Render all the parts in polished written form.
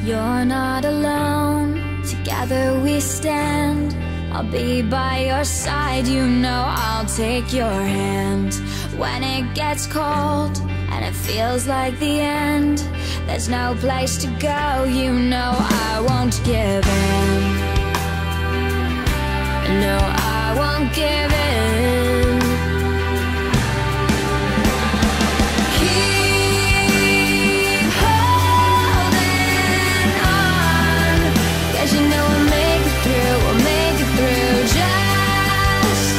You're not alone, together we stand. I'll be by your side, you know I'll take your hand. When it gets cold and it feels like the end, there's no place to go, you know I won't give in. No, I won't give in. Keep holding on, 'cause you know we'll make it through, we'll make it through. Just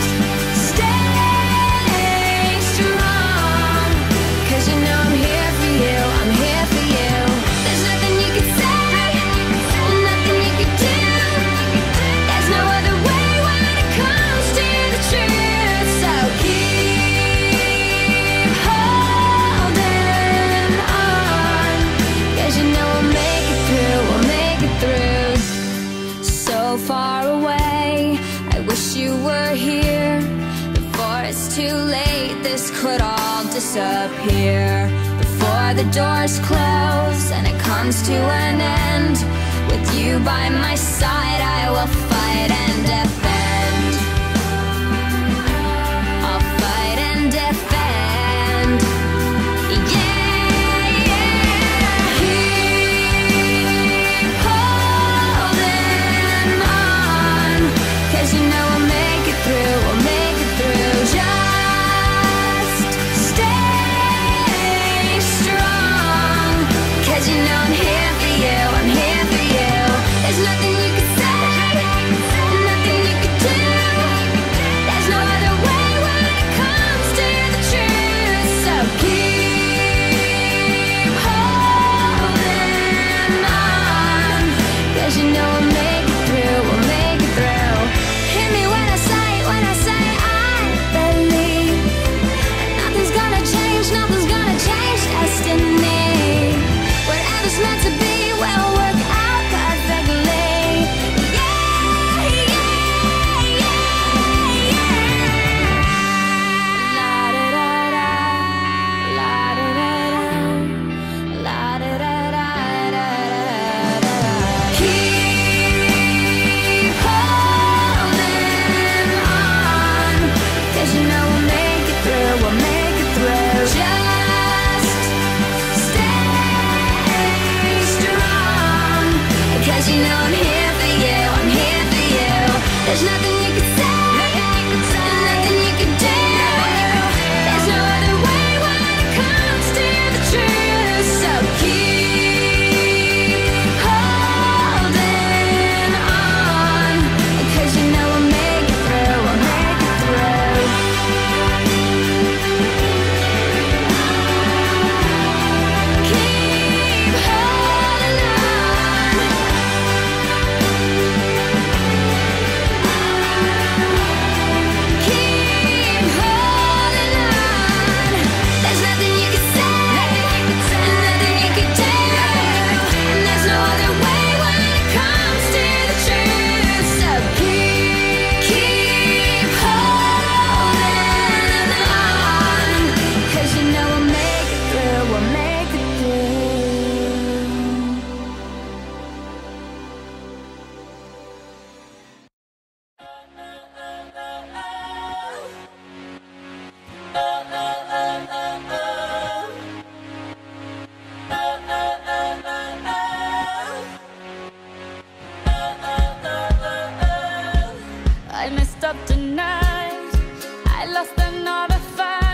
stay strong, 'cause you know I'm here for you, I'm here for you. There's nothing you can say, nothing you can do. There's no other way when it comes to the truth. So keep holding on, 'cause you know we'll make it through, we'll make it through. So far away, I wish you were here. Before it's too late, this could all disappear. Before the doors close and it comes to an end, with you by my side, I will fight and defend. I'll fight and defend. Yeah, yeah. Keep holding on, 'cause you know we'll make it through, we'll make it through. Just stay strong, 'cause you know I'm here for you, I'm here for you. There's nothing you can say, nothing you can do. There's no other way when it comes to the truth. So keep holding on, 'cause you know we'll make it through, we'll make it through. Hear me when I say I believe nothing's gonna change, nothing's gonna change destiny. Whatever's meant to be will work out perfectly. Yeah, yeah, yeah, yeah. La da da da, la da da da, la da da da da da. Keep holding on, 'cause you know we'll make it through, we'll make it through. Just stay strong, 'cause you know I'm here for you, I'm here for you. There's nothing you can say, nothing you can do. There's no other way when it comes to the truth. So keep holding on, 'cause you know we'll make it through, we'll make it through. Keep holding on. Keep holding on. There's nothing you can say, nothing you can do. And there's no other way when it comes to the truth. So keep holding on, 'cause you know we'll make it through, we'll make it through. I messed up tonight, I lost another fight.